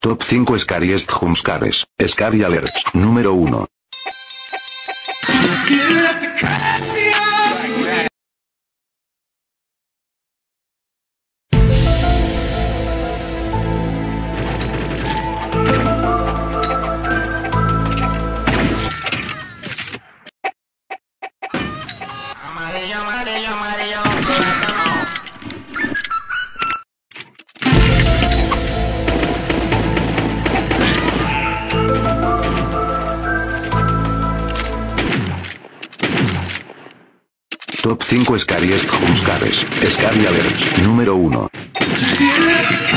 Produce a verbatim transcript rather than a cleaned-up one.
Top cinco Scariest Jumpscares. Scary Alerts. Número uno. Amarillo, amarillo, amarillo, plátano. Top cinco Scariest Jumpscares. Scary Alerts. Número uno.